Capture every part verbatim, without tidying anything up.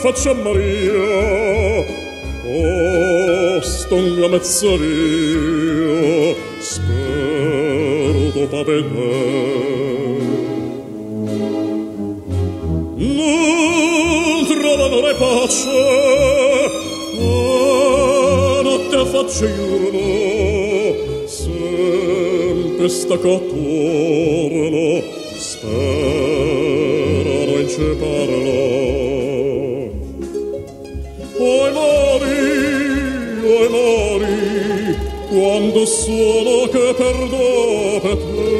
faccia Maria, poston la mezzaria, spero dopo vedere. Non trovano le pace, a notte faccia giorno, sempre stacca attorno, sperano in ceparlo. Oi mori, oi mori, quando suono che perdo per te,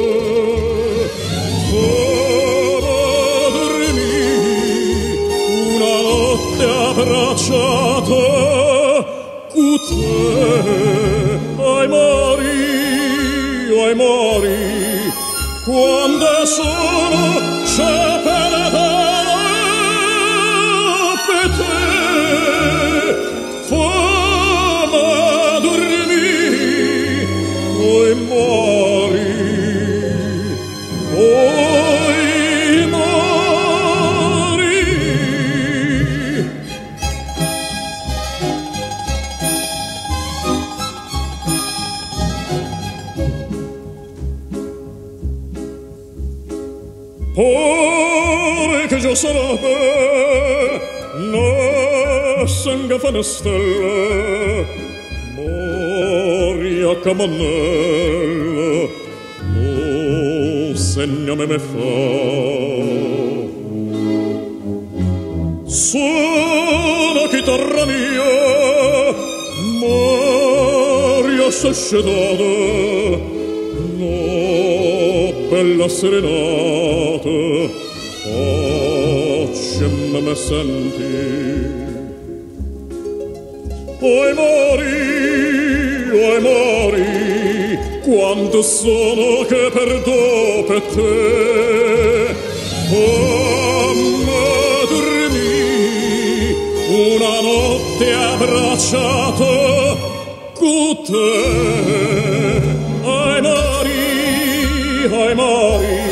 abbracciata cu te, ai mori, ai mori, quando sono sciaperata per te, fammi dormire, ai mori, ai mori. Poi che già sarebbe nascenga fa una stella, mori a campanella, no segna me me fa. Suona chitarra mia, mori a sascedata, bella serenata, facciami me senti. Oi mori, oi mori, quando sono che perdo per te, fammi dormire una notte abbracciata con te. Ai mori, ai mori,